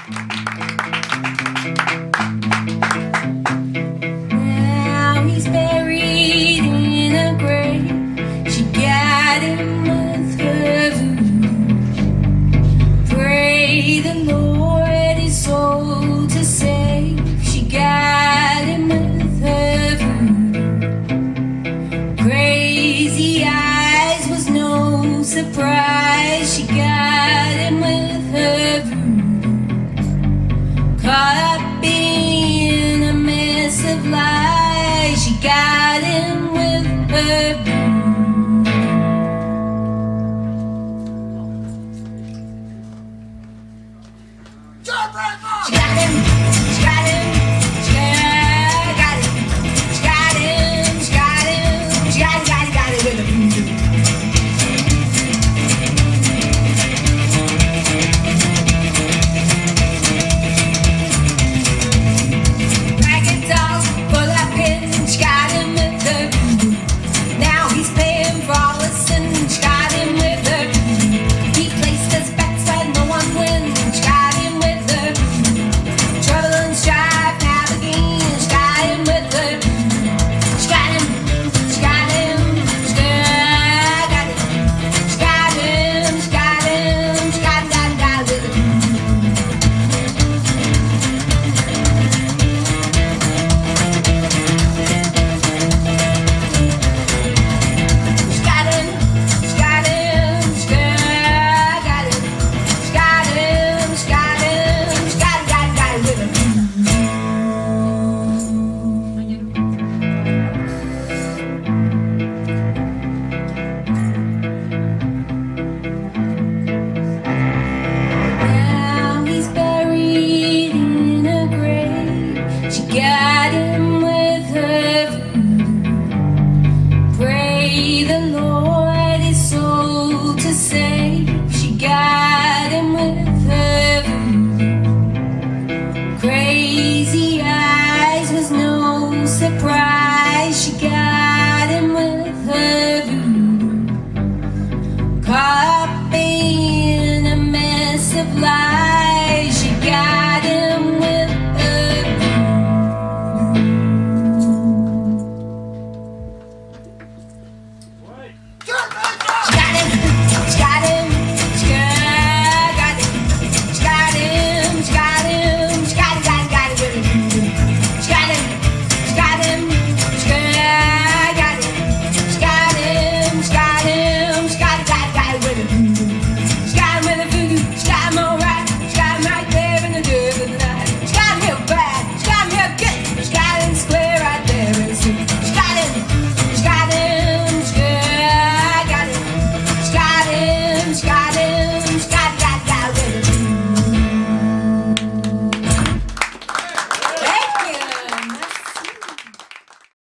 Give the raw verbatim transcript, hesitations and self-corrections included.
Now he's buried in a grave. She got him with her voodoo. Pray the Lord his soul to save. She got him with her voodoo. Crazy eyes was no surprise. She got him with her voodoo. Caught up in a mess of lies. She got him with her voodoo. She got him, she got him, she got him, she got him, she got him, she got him, got him, got him with a voodoo. Ragged dog, full of pins, she got him with her voodoo. Now he's paying for all his sins, she got him with her voodoo. He placed his bets but no one wins, she got him with her voodoo. Trouble and strife now begins, she got him with her voodoo. She got him, she got him, she got him, she got him, she got him, she got him, got him, got him with her voodoo. She got him, she got him, she got him, she got him, she got him, she got him, got him, got him with her voodoo. Now he's buried in a grave. She got him with her voodoo. Pray the Lord his soul to save. She got him with her voodoo. Crazy eyes was no surprise. She got him with her voodoo. Caught up in a mess of lies.